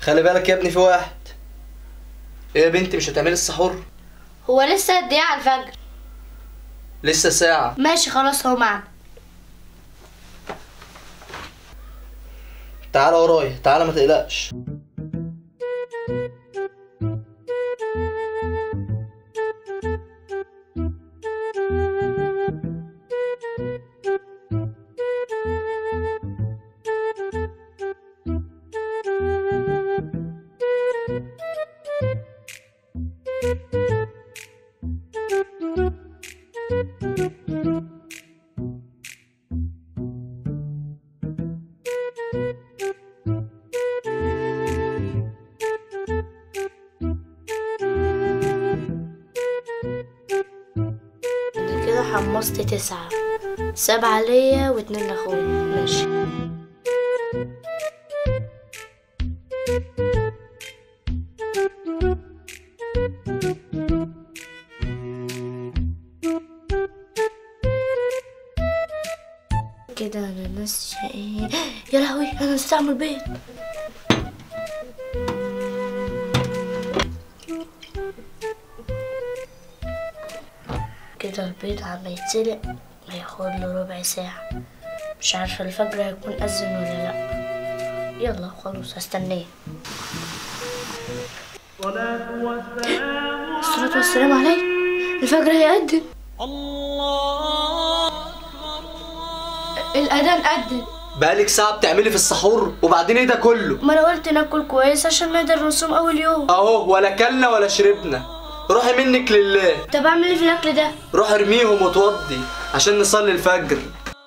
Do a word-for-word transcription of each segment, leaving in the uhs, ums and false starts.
خلي بالك يا ابني في واحد. ايه يا بنتي مش هتعملي السحور؟ هو لسه قد ايه على الفجر؟ لسه ساعة. ماشي خلاص هو معنا. تعالى ورايا، تعالى ما تقلقش. كده حمصت تسعة، سبعة ليا واتنين لاخويا. ماشي. كده انا ناسية ايه؟ يا لهوي انا نسيت اعمل بيض. كده البيض عم يتسلق هياخد له ربع ساعة. مش عارفة الفجر هيكون أذن ولا لأ. يلا خلاص هستناه. الصلاة والسلام عليه. الفجر هيأذن. الله الأذان أذن. بقالك ساعة بتعملي في السحور وبعدين ايه ده كله؟ ما أنا قلت ناكل كويس عشان نقدر نصوم أول يوم. أهو ولا كلنا ولا شربنا. روحي منك لله. طب أعمل إيه في الأكل ده؟ روح ارميهم وتوضي عشان نصلي الفجر.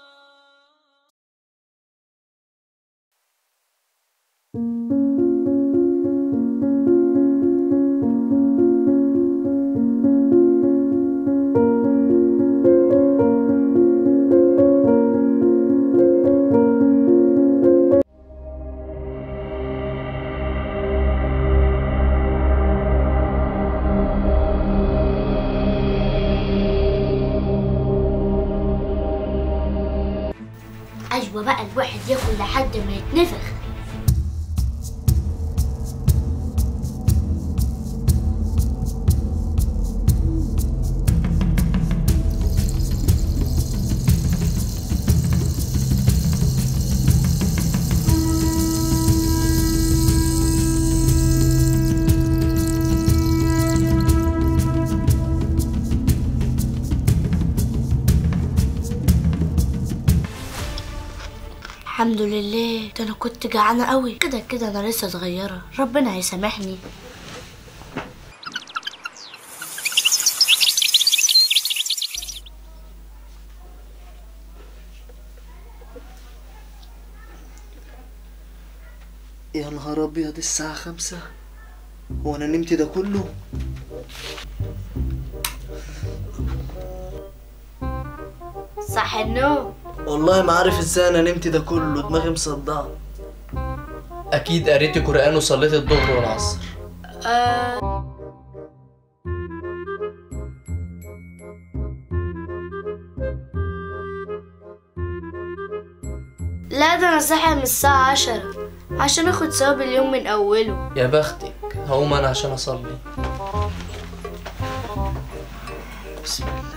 أيوة بقى الواحد ياكل لحد ما يتنفخ. الحمد لله. ده انا كنت جعانه قوي. كده كده انا لسه صغيره، ربنا هيسامحني. يا نهار ابيض الساعة خمسة. هو انا نمت ده كله؟ صح النوم. والله ما عارف ازاي انا نمت ده كله، دماغي مصدعه. اكيد قريتي قرآن وصليت الظهر والعصر. آه... لا ده انا صاحي من الساعة عشرة عشان اخد ثواب اليوم من اوله. يا بختك. هقوم انا عشان اصلي. بسم الله.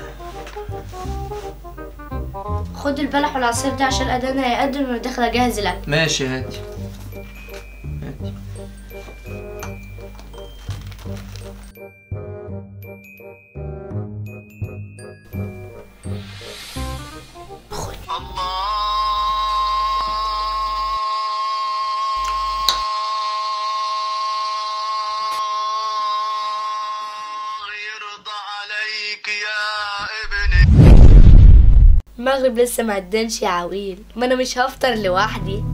خد البلح والعصير ده عشان الاذان هيقدم وانا داخله اجهز الاكل. ماشي هاتي هاتي. خد. الله يرضى عليك يا ابني. المغرب لسه ما عدنش يا عويل، ما انا مش هفطر لوحدي.